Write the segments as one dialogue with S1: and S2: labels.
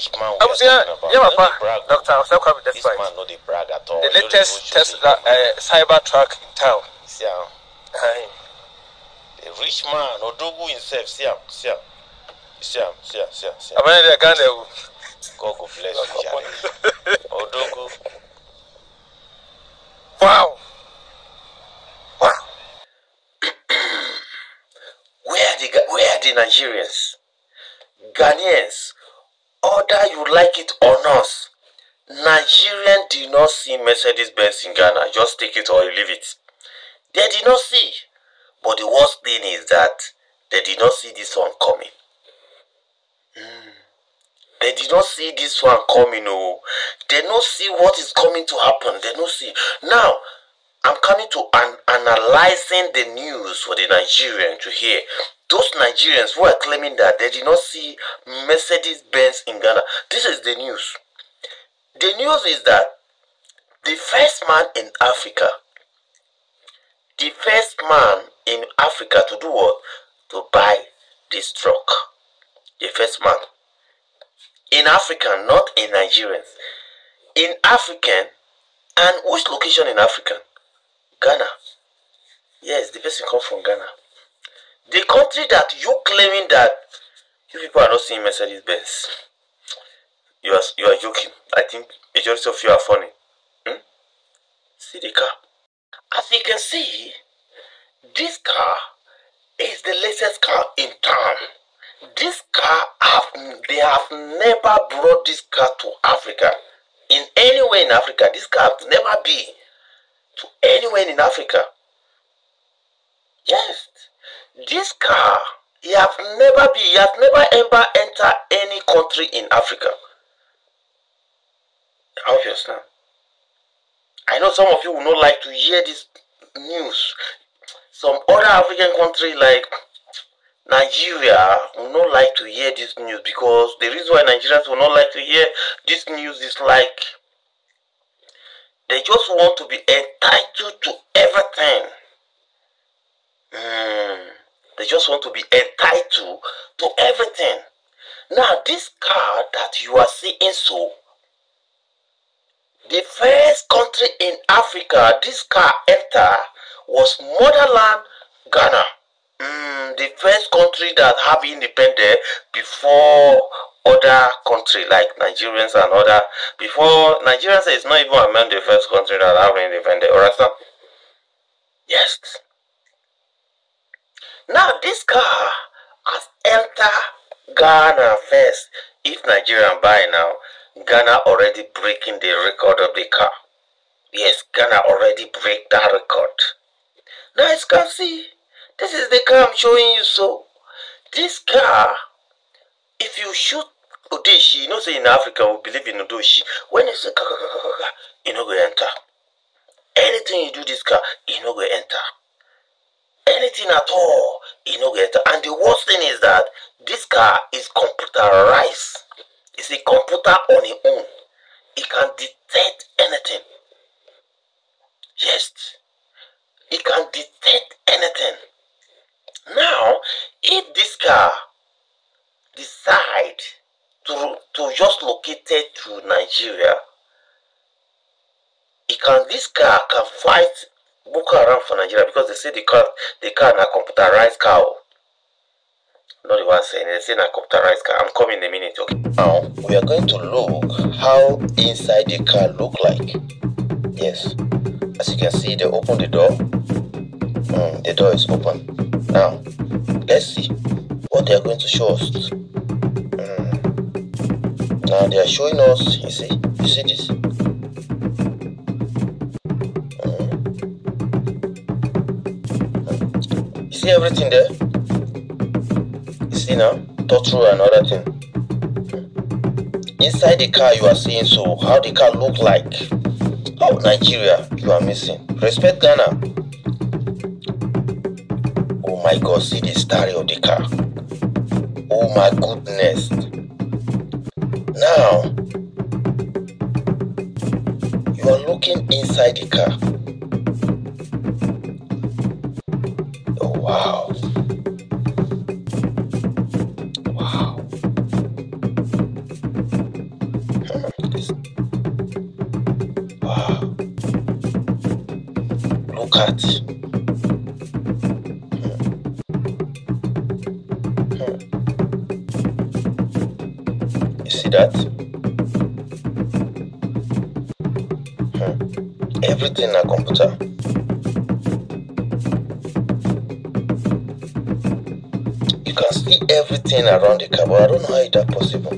S1: which man we
S2: I
S1: are
S2: was here,
S1: talking about?
S2: yeah,
S1: No dey
S2: Papa.
S1: brag.
S2: Doctor, I was talking
S1: This man no dey brag at all.
S2: the
S1: He no dey
S2: latest
S1: go show
S2: Tesla cyber truck in town.
S1: See am. The rich man, Odogu himself, see am.
S2: I'm in the Ghana.
S1: God go bless you, Jare. Odogu.
S2: Wow.
S1: Where are the Nigerians, Ghanaians, whether you like it or not? Nigerian did not see Mercedes-Benz in Ghana. Just take it or leave it. They did not see. But the worst thing is that they did not see this one coming. They did not see this one coming. Oh, they don't see what is coming to happen. They don't see. Now, I'm coming to analyzing the news for the Nigerians to hear. Those Nigerians who are claiming that they did not see Mercedes-Benz in Ghana. This is the news. The news is that the first man in Africa to do what? To buy this truck. The first man. In Africa, not in Nigerians. In African, and which location in Africa? Ghana. Yes, the person comes from Ghana. The country that you claiming that you people are not seeing Mercedes-Benz. You are joking. I think majority of you are funny. See the car. As you can see, this car is the latest car in town. This car, they have never brought this car to Africa. In anywhere in Africa, this car has never been to anywhere in Africa. Yes, this car, he has never ever entered any country in Africa. Obviously. I know some of you will not like to hear this news. Some other African country like Nigeria will not like to hear this news, because the reason why Nigerians will not like to hear this news is like they just want to be entitled to everything. They just want to be entitled to everything. Now, this car that you are seeing, so the first country in Africa this car entered was motherland Ghana. The first country that have independence before other country like Nigerians and other. Before Nigerians is not even among the first country that have independence. Understand? Yes. Now this car has entered Ghana first. If Nigerian buy now, Ghana already breaking the record of the car. Yes, Ghana already break that record. Now as you can see, this is the car I'm showing you. So this car, if you shoot Odeshi, you know say in Africa we believe in Odeshi. When you say you no go enter. Anything you do this car, you no go enter. Anything at all, you no go enter. And the worst thing is that this car is computerized. It's a computer on its own. It can detect anything. Yes. It can detect anything. Now, if this car decide to just locate it to Nigeria, this car can fight Boko Haram for Nigeria, because they say the car is a computerized car. Not the one saying, they say a computerized car. I'm coming in a minute, okay? Now, we are going to look how inside the car look like. Yes. As you can see, they open the door. The door is open. Now, let's see what they are going to show us. Now, they are showing us, you see this? You see everything there? You see now? Touch through and other thing. Inside the car you are seeing, so how the car look like. Oh, Nigeria, you are missing. Respect Ghana. Oh my God, see the stereo of the car. Oh my goodness. Now, you are looking inside the car. Oh wow. Wow. look at. You see that? Everything in a computer. You can see everything around the car, but I don't know how that's possible.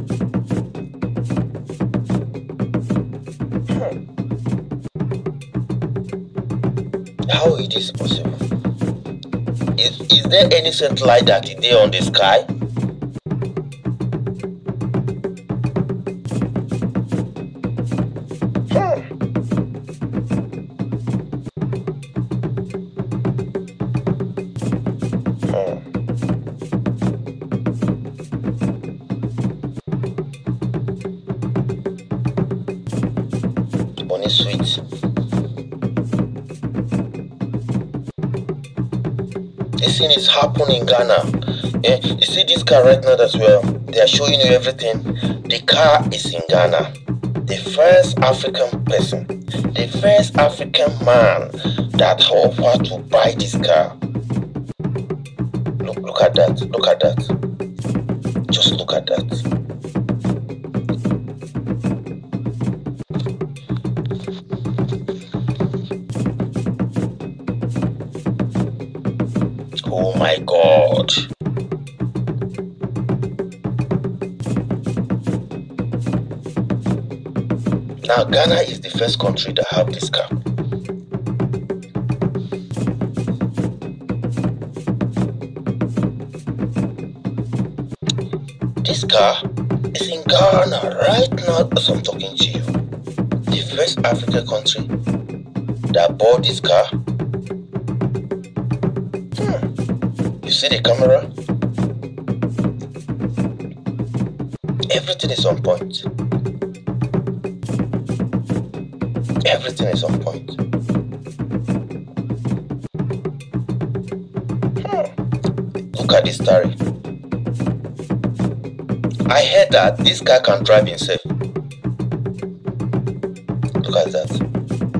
S1: How it is possible? Is there any satellite that is there on the sky? Money sweet. This thing is happening in Ghana. You see this car right now as well. They are showing you everything. The car is in Ghana. The first African person, the first African man that offered to buy this car. Look at that. Look at that. Just look at that. Oh my God. Now Ghana is the first country that have this car. This car is in Ghana right now as I'm talking to you. The first African country that bought this car. You see the camera? Everything is on point. Everything is on point. Look at this story. I heard that this guy can drive himself. Look at that.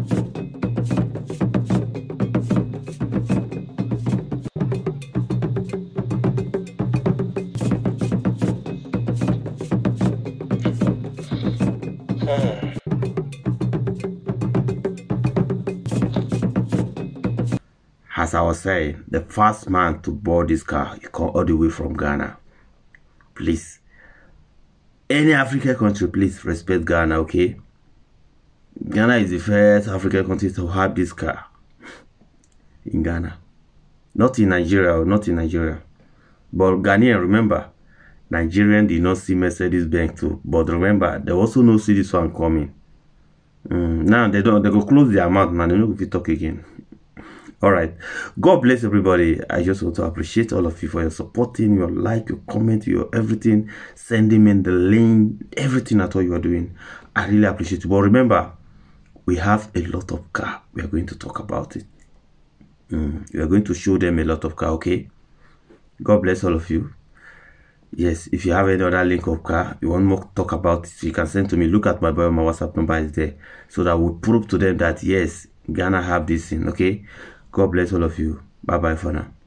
S1: As I was saying, the first man to board this car, you come all the way from Ghana. Please, any African country, please respect Ghana, okay? Ghana is the first African country to have this car in Ghana. Not in Nigeria, not in Nigeria. But Ghanaian, remember, Nigerian did not see Mercedes-Benz too. But remember, they also no see this one coming. Now they go close their mouth, man. They know if you talk again. All right, God bless everybody. I just want to appreciate all of you for your supporting, your like, your comment, your everything, sending me the link, everything at all you are doing. I really appreciate it. But remember, we have a lot of car. We are going to talk about it. We are going to show them a lot of car. Okay, God bless all of you. Yes, if you have any other link of car you want more talk about it, you can send to me. Look at my bio, my WhatsApp number is there, so that we prove to them that yes, Ghana have this thing. Okay, God bless all of you. Bye bye for now.